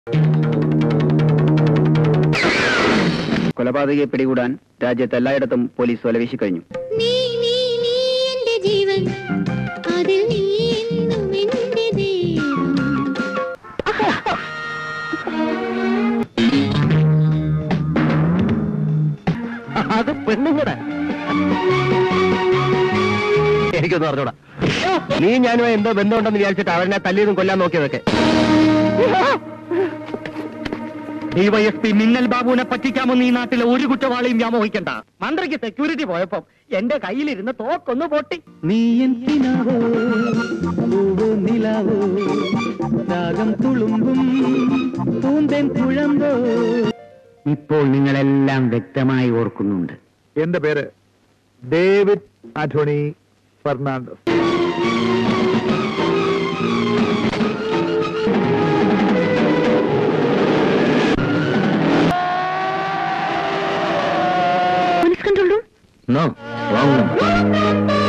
കൊലപാതകയെ പിടികൂടാൻ രാജ്യത്ത് എല്ലായിടത്തും പോലീസ് വലവീശി കഴിഞ്ഞു. അത് പെണ്ണുങ്ങടെ എനിക്കൊന്നും അറിഞ്ഞൂടാ. നീ ഞാനും എന്തോ ബന്ധമുണ്ടെന്ന് വിചാരിച്ചിട്ട് അവരെ തല്ലിയതും കൊല്ലാൻ നോക്കിയതൊക്കെ. ഡിവൈഎസ്പി മിന്നൽ ബാബുവിനെ പറ്റിക്കാമെന്ന് ഈ നാട്ടിലെ ഒരു കുറ്റവാളിയും വ്യാമോഹിക്കണ്ട. മന്ത്രിക്ക് സെക്യൂരിറ്റി പോയപ്പോ എന്റെ കയ്യിലിരുന്ന് തോക്കൊന്നു പൊട്ടി. നീ എന്തിനാവോ നിലാവോ രാഗം തുളുമ്പും പൂന്തേൻ കുഴമ്പോ. ഇപ്പോൾ നിങ്ങളെല്ലാം വ്യക്തമായി ഓർക്കുന്നുണ്ട്. എന്റെ പേര് David Antony Fernandes. No, wrong number.